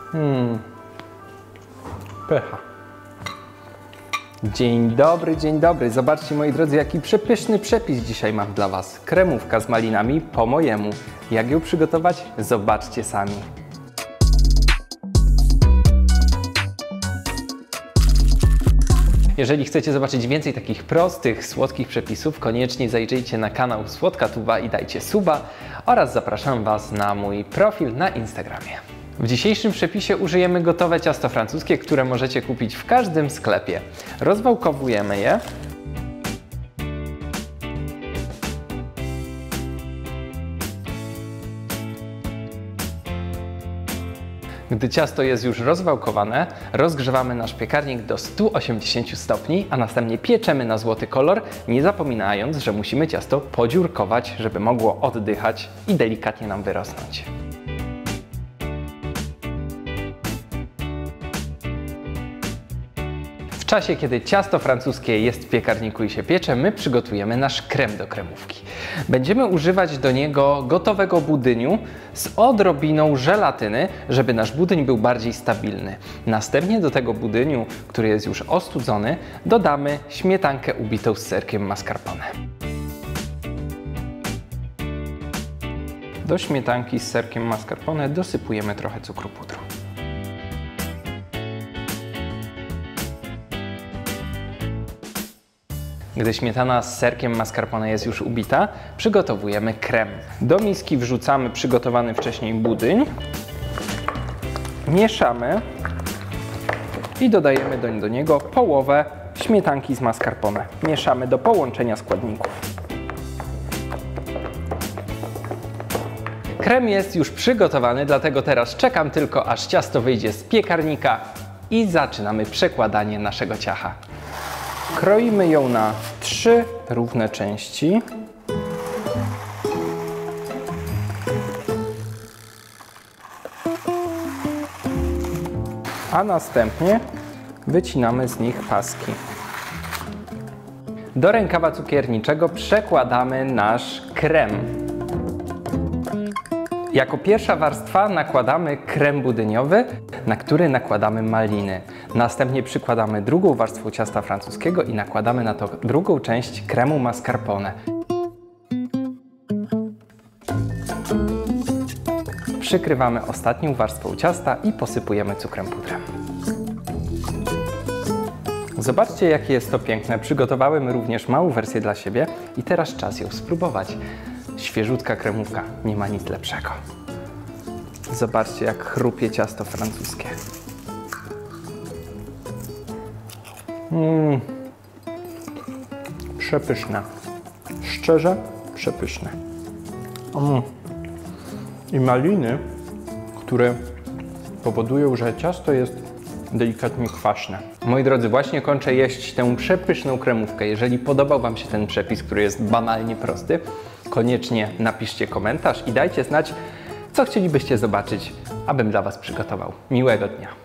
Pycha. Dzień dobry, dzień dobry. Zobaczcie, moi drodzy, jaki przepyszny przepis dzisiaj mam dla Was. Kremówka z malinami po mojemu. Jak ją przygotować? Zobaczcie sami. Jeżeli chcecie zobaczyć więcej takich prostych, słodkich przepisów, koniecznie zajrzyjcie na kanał Słodka Tuba i dajcie suba oraz zapraszam Was na mój profil na Instagramie. W dzisiejszym przepisie użyjemy gotowe ciasto francuskie, które możecie kupić w każdym sklepie. Rozwałkowujemy je. Gdy ciasto jest już rozwałkowane, rozgrzewamy nasz piekarnik do 180 stopni, a następnie pieczemy na złoty kolor, nie zapominając, że musimy ciasto podziurkować, żeby mogło oddychać i delikatnie nam wyrosnąć. W czasie, kiedy ciasto francuskie jest w piekarniku i się piecze, my przygotujemy nasz krem do kremówki. Będziemy używać do niego gotowego budyniu z odrobiną żelatyny, żeby nasz budyń był bardziej stabilny. Następnie do tego budyniu, który jest już ostudzony, dodamy śmietankę ubitą z serkiem mascarpone. Do śmietanki z serkiem mascarpone dosypujemy trochę cukru pudru. Gdy śmietana z serkiem mascarpone jest już ubita, przygotowujemy krem. Do miski wrzucamy przygotowany wcześniej budyń, mieszamy i dodajemy do niego połowę śmietanki z mascarpone. Mieszamy do połączenia składników. Krem jest już przygotowany, dlatego teraz czekam tylko, aż ciasto wyjdzie z piekarnika i zaczynamy przekładanie naszego ciacha. Kroimy ją na 3 równe części. A następnie wycinamy z nich paski. Do rękawa cukierniczego przekładamy nasz krem. Jako pierwsza warstwa nakładamy krem budyniowy, na który nakładamy maliny. Następnie przykładamy drugą warstwę ciasta francuskiego i nakładamy na to drugą część kremu mascarpone. Przykrywamy ostatnią warstwą ciasta i posypujemy cukrem pudrem. Zobaczcie, jakie jest to piękne. Przygotowałem również małą wersję dla siebie i teraz czas ją spróbować. Świeżutka kremówka, nie ma nic lepszego. Zobaczcie, jak chrupie ciasto francuskie. Przepyszne. Szczerze, przepyszne. I maliny, które powodują, że ciasto jest delikatnie kwaśne. Moi drodzy, właśnie kończę jeść tę przepyszną kremówkę. Jeżeli podobał Wam się ten przepis, który jest banalnie prosty, koniecznie napiszcie komentarz i dajcie znać, co chcielibyście zobaczyć, abym dla Was przygotował. Miłego dnia!